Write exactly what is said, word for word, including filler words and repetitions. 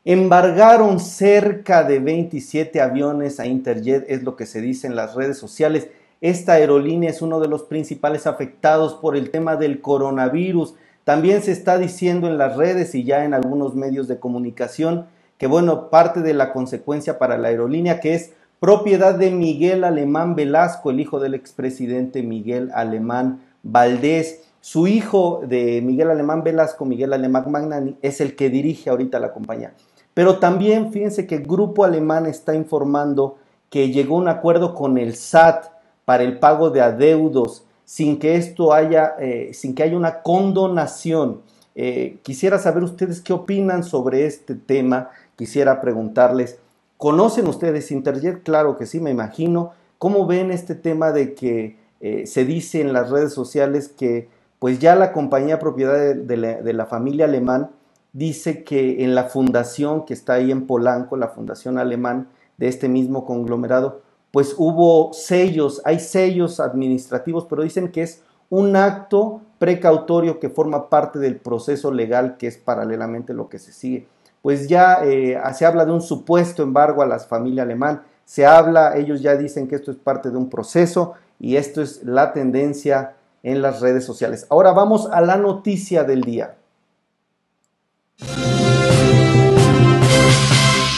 Embargaron cerca de veintisiete aviones a Interjet, es lo que se dice en las redes sociales. Esta aerolínea es uno de los principales afectados por el tema del coronavirus. También se está diciendo en las redes y ya en algunos medios de comunicación que, bueno, parte de la consecuencia para la aerolínea, que es propiedad de Miguel Alemán Velasco, el hijo del expresidente Miguel Alemán Valdés. Su hijo de Miguel Alemán Velasco, Miguel Alemán Magnani, es el que dirige ahorita la compañía. Pero también fíjense que el Grupo Alemán está informando que llegó a un acuerdo con el S A T para el pago de adeudos sin que esto haya, eh, sin que haya una condonación. Eh, quisiera saber ustedes qué opinan sobre este tema. Quisiera preguntarles, ¿conocen ustedes Interjet? Claro que sí, me imagino. ¿Cómo ven este tema de que eh, se dice en las redes sociales que pues ya la compañía propiedad de, de, la, de la familia Alemán dice que en la fundación que está ahí en Polanco, la fundación alemán de este mismo conglomerado, pues hubo sellos, hay sellos administrativos, pero dicen que es un acto precautorio que forma parte del proceso legal que es paralelamente lo que se sigue. Pues ya eh, se habla de un supuesto embargo a la familia alemán, se habla, ellos ya dicen que esto es parte de un proceso y esto es la tendencia en las redes sociales. Ahora vamos a la noticia del día.